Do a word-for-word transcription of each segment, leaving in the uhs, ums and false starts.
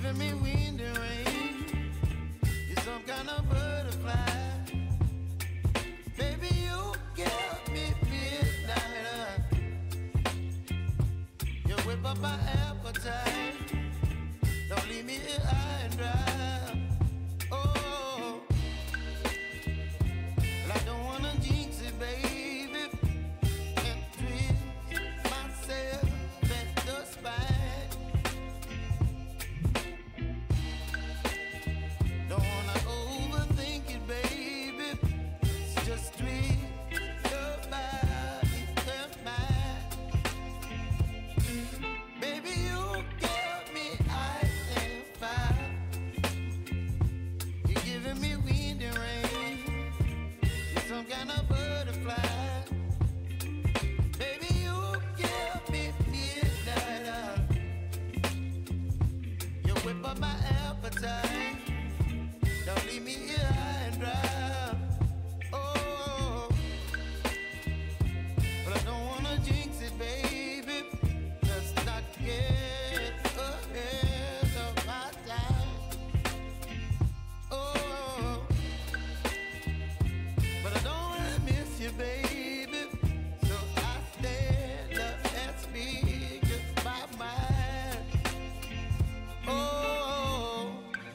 giving me wind and rain. You're some kind of butterfly. Baby, you give me midnight. You whip up my appetite. Don't leave me here high and dry. Oh, well, I don't wanna jinx it, baby, and twist myself at the spine. Don't wanna overthink it, baby. It's just twist your body and mine. Baby, you give me ice and fire. You're giving me wind and rain. You're some kind of butterfly. Baby, you give me midnight. You whip up my appetite. Don't leave me here high and dry. Oh, but I don't wanna jinx it, baby. Let's not get ahead of my time. Oh, but I don't wanna miss you, baby. So I stand up and speak my mind. Oh.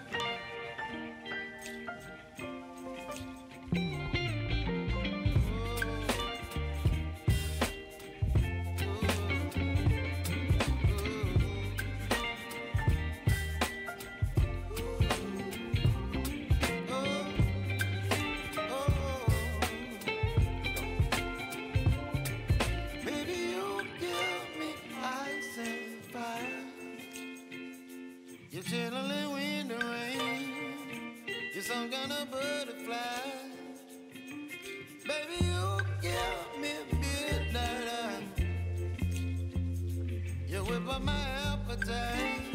Baby, you give me ice and fire. You're chilling wind and rain. You're some kind of butterfly. Baby, you give me midnight. You whip up my appetite.